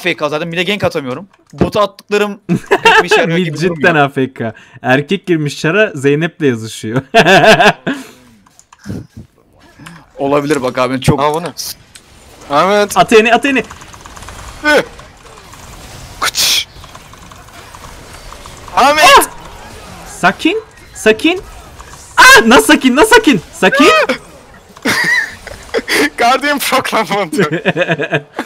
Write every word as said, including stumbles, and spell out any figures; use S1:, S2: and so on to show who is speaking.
S1: F K zaten. Bir de gank atamıyorum. Bota attıklarım pek bir şey yarıyor gibi
S2: Cidden
S1: durmuyor.
S2: A F K. Erkek girmiş çara Zeynep'le yazışıyor.
S1: Olabilir bak abi çok.
S3: Ha bu ne? Ahmet.
S2: Ateni Ateni.
S3: Kıç. Ahmet.
S2: Sakin. Sakin. Ah, nasıl sakin? Nasıl sakin? Sakin.
S3: Guardian Proclamation.